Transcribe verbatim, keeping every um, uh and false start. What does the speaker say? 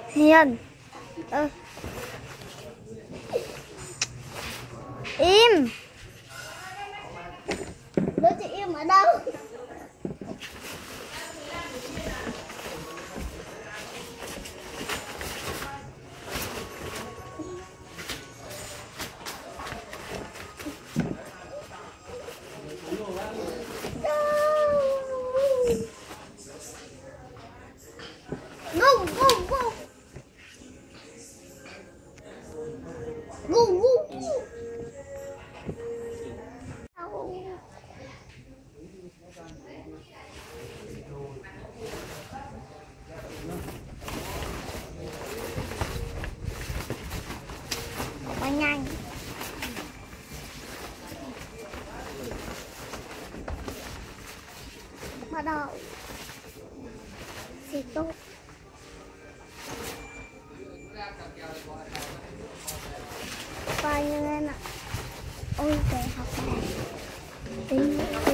Hiền. Ừ. Im. Đứa chị im ở đâu? Go, go, go. Go, go, go. Quá nhanh. Bắt đầu. Xịt tốt. Coi như thế nào. Ôi trời học này. Tí.